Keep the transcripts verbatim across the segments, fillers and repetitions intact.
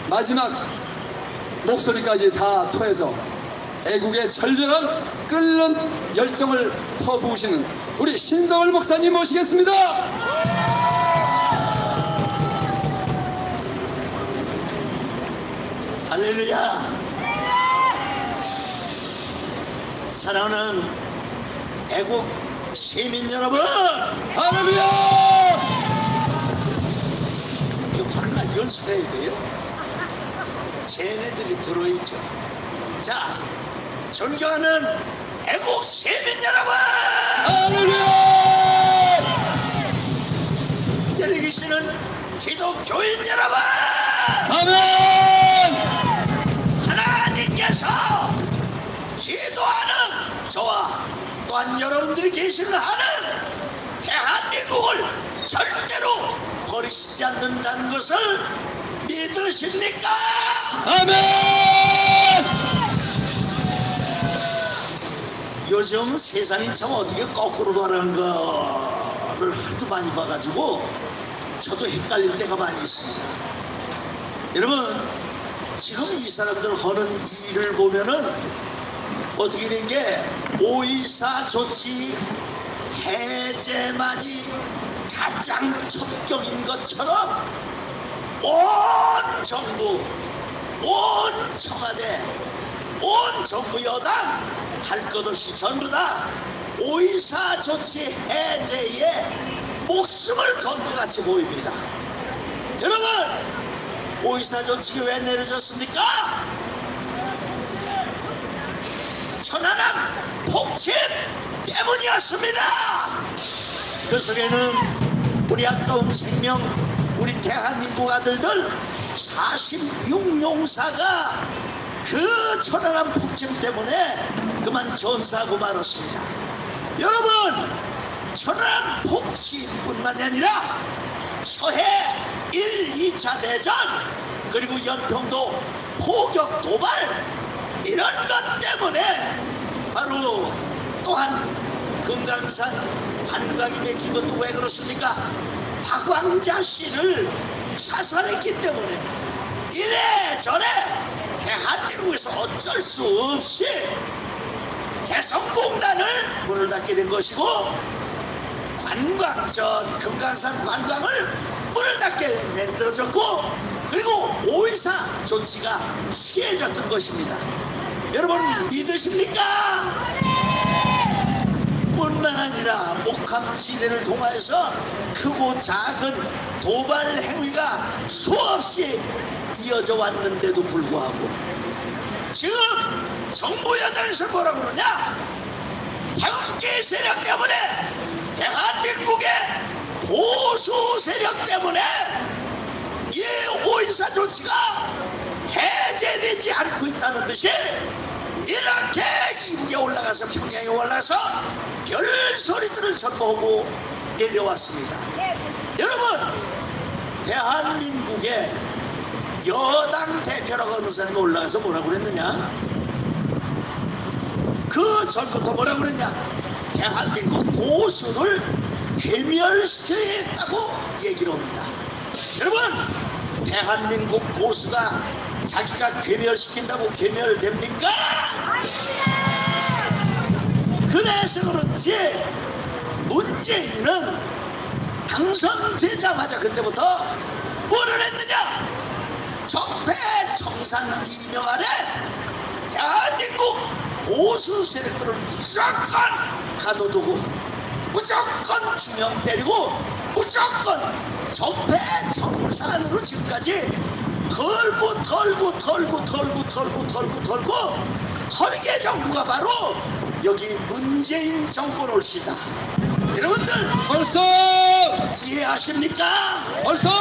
마지막 목소리까지 다 토해서 애국의 절절한 끓는 열정을 퍼부으시는 우리 신성월 목사님 모시겠습니다. 할렐루야. 사랑하는 애국 시민 여러분, 할렐루야. 이거 바로 연습해야 돼요. 쟤네들이 들어있죠. 자, 존경하는 애국 시민 여러분, 할렐루야. 이 자리에 계시는 기독교인 여러분, 아멘. 하나님께서 기도하는 저와 또한 여러분들이 계시는 하는 대한민국을 절대로 버리시지 않는다는 것을 믿으십니까? 아멘. 요즘 세상이 참 어떻게 거꾸로 돌아가는 거를 하도 많이 봐가지고 저도 헷갈릴 때가 많이 있습니다. 여러분, 지금 이 사람들 하는 일을 보면은 어떻게 된 게 오이사 조치 해제만이 가장 적격인 것처럼 온 정부, 온 청와대, 온 정부 여당 할 것 없이 전부 다 오이사 조치 해제에 목숨을 건 것 같이 보입니다. 여러분, 오이사 조치가 왜 내려졌습니까? 천안함 폭침 때문이었습니다. 그 속에는 우리 아까운 생명, 우리 대한민국 아들들 사십육 용사가 그 천안함 폭침 때문에 그만 전사하고 말았습니다. 여러분, 천안함 폭침뿐만이 아니라 서해 일, 이차 대전, 그리고 연평도 포격 도발, 이런 것 때문에 바로 또한 금강산 관광인의 기분도 왜 그렇습니까? 박광자 씨를 사살했기 때문에 이래저래 대한민국에서 어쩔 수 없이 개성공단을 문을 닫게 된 것이고, 관광, 전 금강산 관광을 문을 닫게 만들어졌고, 그리고 오이사 조치가 취해졌던 것입니다. 여러분 믿으십니까? 뿐만 아니라 목함지대를 통하여서 크고 작은 도발 행위가 수없이 이어져 왔는데도 불구하고 지금 정부 여당에서 뭐라고 그러냐? 태극기 세력 때문에, 대한민국의 보수 세력 때문에 이 오이사 조치가 해제되지 않고 있다는 듯이 이렇게 이북에 올라가서 평양에 올라가서 별소리들을 선보고 내려왔습니다. 여러분, 대한민국의 여당 대표라고 하는 사람이 올라가서 뭐라고 그랬느냐? 그 전부터 뭐라고 그랬냐? 대한민국 보수를 괴멸시켜야겠다고 얘기를 합니다. 여러분, 대한민국 보수가 자기가 괴멸시킨다고 괴멸됩니까? 그래서 그런지 문재인은 당선되자마자 그때부터 뭐를 했느냐? 적폐청산 이명 아래 대한민국 보수 세력들을 무조건 가둬두고 무조건 중형 때리고 무조건 적폐청산으로 지금까지 털고 털고 털고 털고 털고 털고 털고 털게 정부가 바로 여기 문재인 정권 올시다. 여러분들 벌써 이해하십니까? 벌써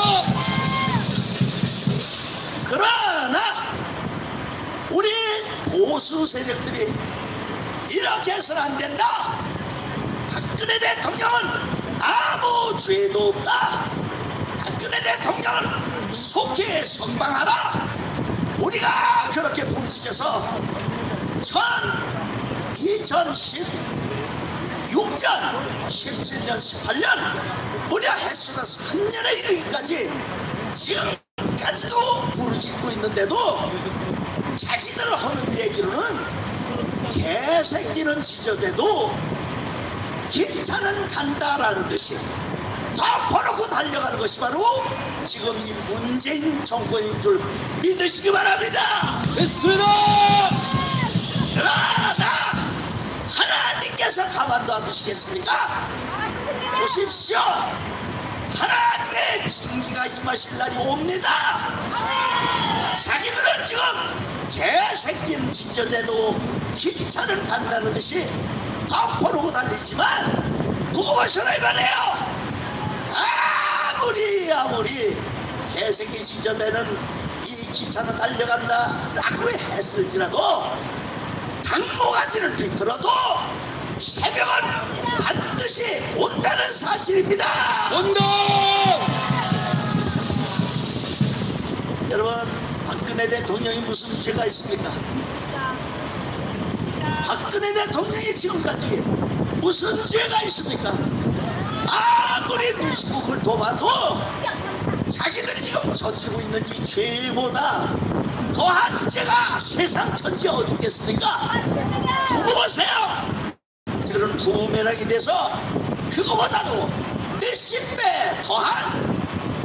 그러나 우리 보수 세력들이 이렇게 해서는 안 된다. 박근혜 대통령은 아무 죄도 없다. 박근혜 대통령은 속히 선방하라. 우리가 그렇게 부르짖어서 이천십육 년, 십칠 년, 십팔 년 무려 횟수가 삼 년에 이르기까지 지금까지도 부르짖 미사일을 짓고 있는데도 자기들 하는 얘기로는 개새끼는 짖어대도 기차는 간다라는 듯이 덮어놓고 달려가는 것이 바로 지금 이 문재인 정권인 줄 믿으시기 바랍니다. 됐습니다. 그러나 하나님께서 가만둬 두시겠습니까? 보십시오. 하나님의 징기가 임하실 날이 옵니다. 자기들은 지금 개새끼는 짖어대도 기차는 간다는 듯이 덮어놓고 달리지만 두고 보셔라 이 말이에요. 아무리 아무리 개새끼 짖어대는 이 기차는 달려간다 라고 했을지라도 당모가지를 비틀어도 새벽은 반드시 온다는 사실입니다. 온다. 여러분, 박근혜 대통령이 무슨 죄가 있습니까? 박근혜 대통령이 지금까지 무슨 죄가 있습니까? 아무리 미국을 도와도 자기들이 지금 저지르고 있는 이 죄보다 더한 죄가 세상 천지에 어디 있겠습니까? 두고 보세요. 그런 부메랑이 돼서 그거보다도 몇십 배 더한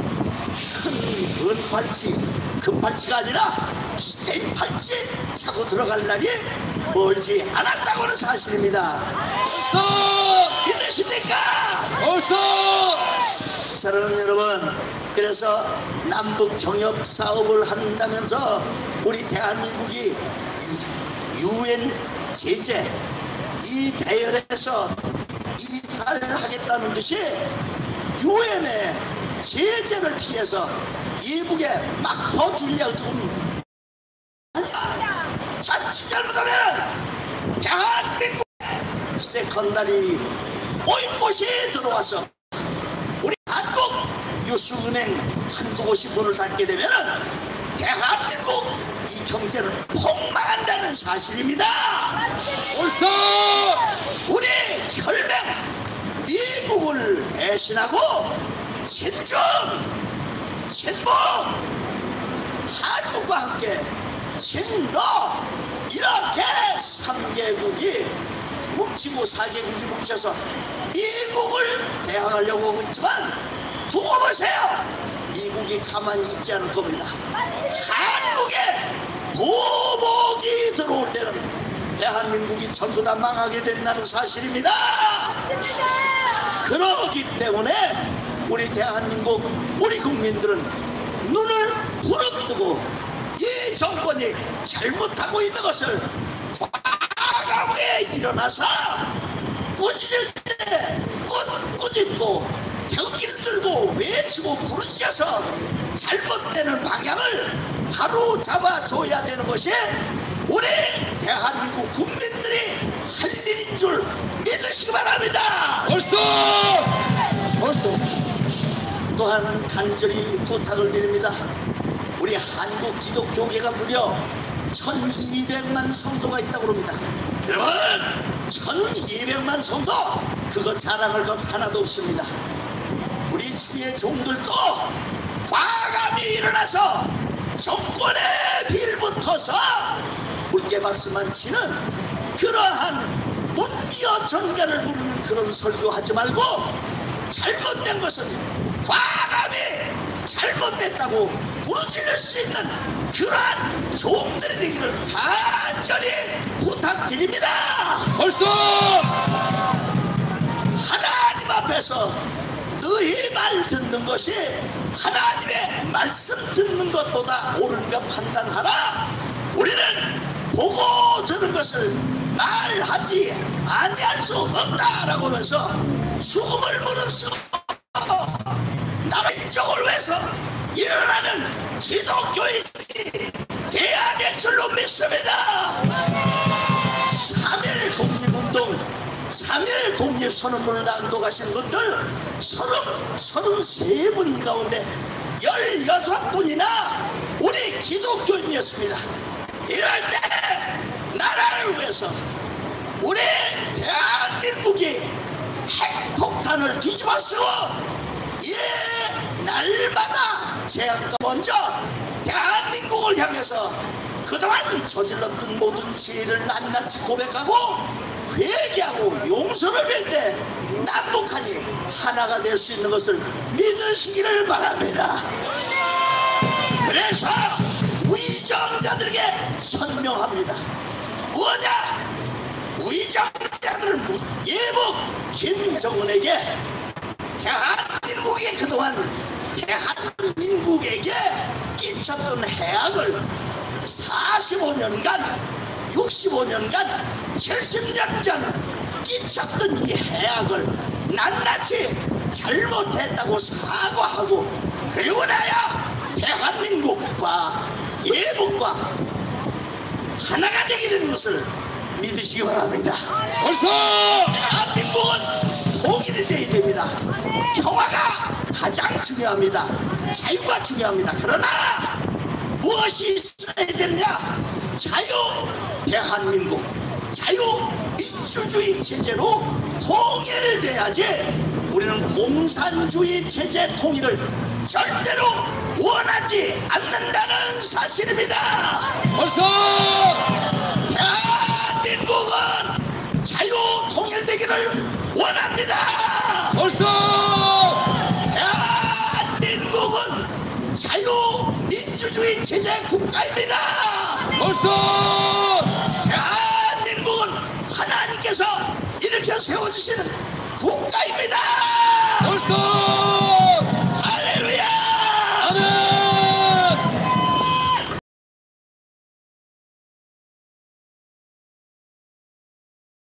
큰 은팔찌, 금팔찌가 아니라 스테인 팔찌 차고 들어갈 날이 멀지 않았다고는 사실입니다. 어서. 믿으십니까? 어서. 사랑하는 여러분, 그래서 남북 경협 사업을 한다면서 우리 대한민국이 유엔 제재 이 대열에서 이탈하겠다는 듯이 유엔의 제재를 피해서 이북에 막 퍼주려고 지금 아니야. 자칫 잘못하면 대한민국 세컨다리 오인곳이 들어와서 우리 한국 유수은행 한두 곳이 문을 닫게 되면은 대한민국 이 경제는 폭망한다는 사실입니다. 옳소. 우리 혈맹 미국을 배신하고 친중, 친북, 한국과 함께 친러 이렇게 삼 개국이 뭉치고 사 개국이 뭉쳐서 미국을 대항하려고 하고 있지만 두고 보세요. 미국이 가만히 있지 않을 겁니다. 한국에 보복이 들어올 때는 대한민국이 전부 다 망하게 된다는 사실입니다. 그러기 때문에 우리 대한민국 우리 국민들은 눈을 부릅뜨고 이 정권이 잘못하고 있는 것을 과감하게 일어나서 꾸짖을 때 꾸짖고 경기를 들고 외치고 부르짖어서 잘못되는 방향을 바로 잡아줘야 되는 것이 우리 대한민국 국민들이 할 일인 줄 믿으시기 바랍니다. 옳소. 옳소. 또한 간절히 부탁을 드립니다. 우리 한국 기독교계가 무려 천이백만 성도가 있다고 합니다. 여러분, 천이백만 성도 그거 자랑할 것 하나도 없습니다. 우리 주의 종들도 과감히 일어나서 정권에 빌붙어서 물개박수만 치는 그러한 문비어 전가를 부르는 그런 설교하지 말고 잘못된 것은 과감히 잘못됐다고 부르짖을 수 있는 그러한 종들이 되기를 간절히 부탁드립니다. 옳소. 하나님 앞에서 너희 말 듣는 것이 하나님의 말씀 듣는 것보다 옳은가 판단하라. 우리는 보고 들은 것을 말하지 아니할 수 없다라고 하면서 죽음을 무릅쓰고 나라의 인정을 위해서 일어나는 기독교인이 돼야 될 줄로 믿습니다. 삼 일 독립운동, 삼 일 독립선언문을 낭독하신 분들 서른, 서른세 분 가운데 열여섯 분이나 우리 기독교인이었습니다. 이럴 때 나라를 위해서 우리 대한민국이 핵폭탄을 뒤집어 쓰고 예, 날마다 제가 먼저 대한민국을 향해서 그동안 저질렀던 모든 죄를 낱낱이 고백하고 회개하고 용서를 빌 때 남북한이 하나가 될 수 있는 것을 믿으시기를 바랍니다. 그래서 위정자들에게 천명합니다. 뭐냐? 위정자들은 예복 김정은에게 대한민국이 그동안 대한민국에게 끼쳤던 해악을 사십오 년간 육십오 년간 칠십 년 전 끼쳤던 이 해악을 낱낱이 잘못했다고 사과하고 그리고 나야 대한민국과 예복과 하나가 되게 되는 것을 믿으시기 바랍니다. 벌써 대한민국은 통일이 되어야 됩니다. 평화가 가장 중요합니다. 자유가 중요합니다. 그러나 무엇이 있어야 되느냐? 자유 대한민국 자유 민주주의 체제로 통일돼야지 우리는 공산주의 체제 통일을 절대로 원하지 않는다는 사실입니다. 벌써 대한민국은 자유 통일되기를 원합니다. 벌써 대한민국은 자유 민주주의 체제 국가입니다. 벌써 대한민국은 하나님께서 일으켜 세워주시는 국가입니다. 벌써